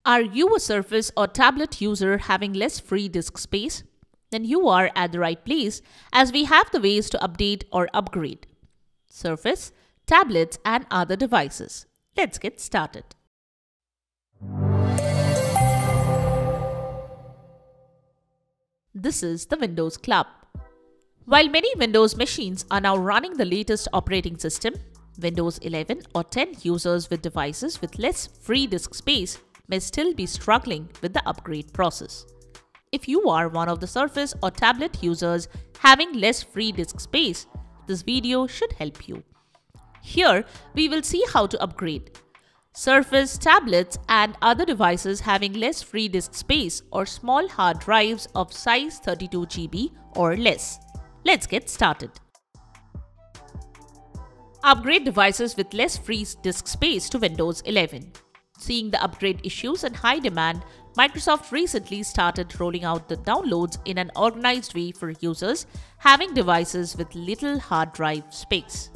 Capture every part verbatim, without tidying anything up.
Are you a Surface or tablet user having less free disk space? Then you are at the right place, as we have the ways to update or upgrade Surface, tablets and other devices. Let's get started. This is the Windows Club. While many Windows machines are now running the latest operating system, Windows eleven or ten users with devices with less free disk space may still be struggling with the upgrade process. If you are one of the Surface or tablet users having less free disk space, this video should help you. Here, we will see how to upgrade Surface, tablets and other devices having less free disk space or small hard drives of size thirty-two gigabytes or less. Let's get started. Upgrade devices with less free disk space to Windows eleven. Seeing the upgrade issues and high demand, Microsoft recently started rolling out the downloads in an organized way for users having devices with little hard drive space.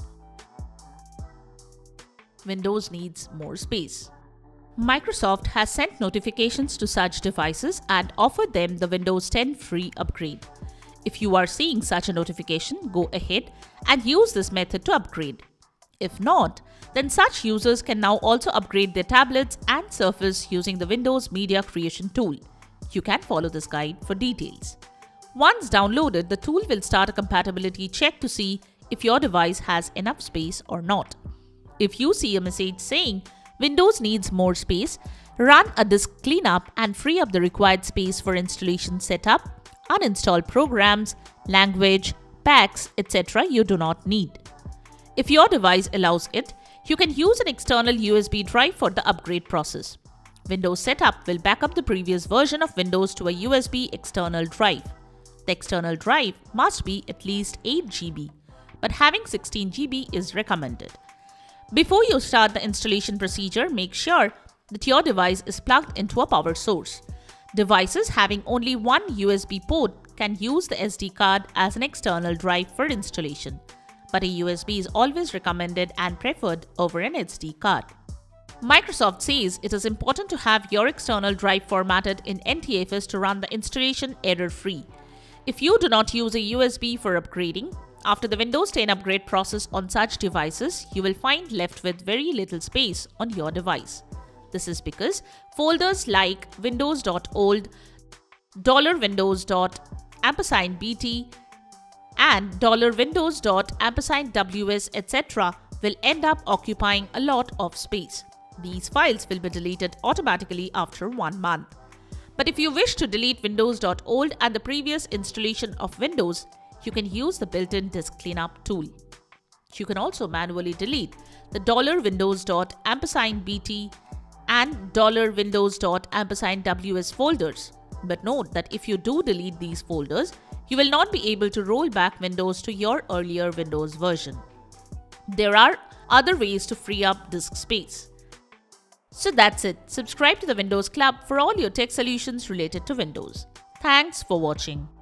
Windows needs more space. Microsoft has sent notifications to such devices and offered them the Windows ten free upgrade. If you are seeing such a notification, go ahead and use this method to upgrade. If not, then such users can now also upgrade their tablets and Surface using the Windows Media Creation tool. You can follow this guide for details. Once downloaded, the tool will start a compatibility check to see if your device has enough space or not. If you see a message saying Windows needs more space, run a disk cleanup and free up the required space for installation setup, uninstall programs, language, packs, et cetera you do not need. If your device allows it, you can use an external U S B drive for the upgrade process. Windows Setup will back up the previous version of Windows to a U S B external drive. The external drive must be at least eight gigabytes, but having sixteen gigabytes is recommended. Before you start the installation procedure, make sure that your device is plugged into a power source. Devices having only one U S B port can use the S D card as an external drive for installation, but a U S B is always recommended and preferred over an S D card. Microsoft says it is important to have your external drive formatted in N T F S to run the installation error-free. If you do not use a U S B for upgrading, after the Windows ten upgrade process on such devices, you will find left with very little space on your device. This is because folders like windows.old, $windows.ampersand.bt and $windows.ampersand.ws et cetera will end up occupying a lot of space. These files will be deleted automatically after one month. But if you wish to delete windows.old and the previous installation of Windows, you can use the built-in disk cleanup tool. You can also manually delete the $windows.ampersand.bt and $windows.ampersand.ws folders. But note that if you do delete these folders, you will not be able to roll back Windows to your earlier Windows version. There are other ways to free up disk space. So that's it. Subscribe to the Windows Club for all your tech solutions related to Windows. Thanks for watching.